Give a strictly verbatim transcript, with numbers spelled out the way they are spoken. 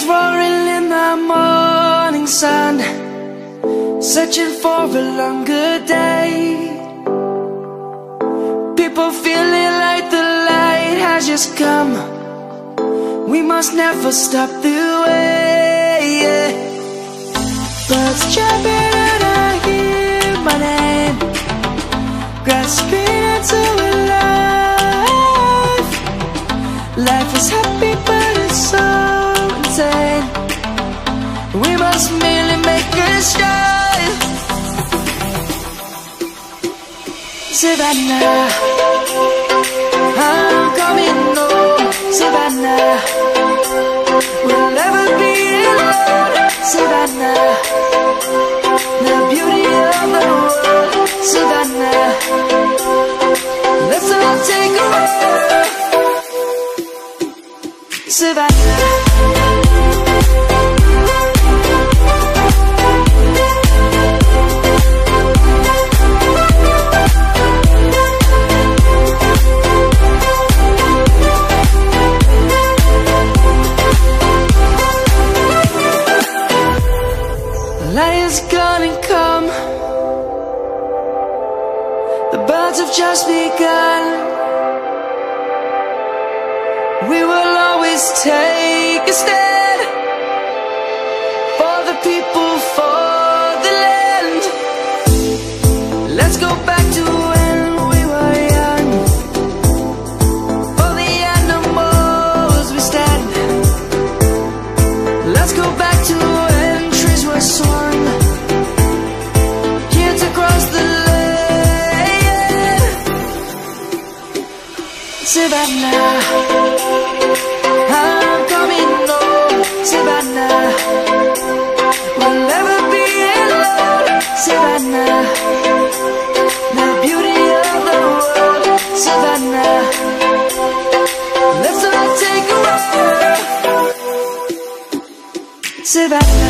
Lions roaring in the morning sun, searching for a longer day. People feeling like the light has just come. We must never stop the way, yeah. Birds jumping and I hear my name, grasping into a life. Life is happy but it's so insane. We must merely make a start. Savannah, I'm coming home. Savannah, we'll never be alone. Savannah, the beauty of the world. Savannah, let's all take a walk. Savannah, light is gonna come. The birds have just begun. We will always take a stand for the people, for the land. Let's go back to when we were young. For the animals we stand. Let's go back to when trees were swung, kids across the land. Savannah, I'm coming home. Savannah, we'll never be alone. Savannah, the beauty of the world. Savannah, let's all take a walk. Savannah.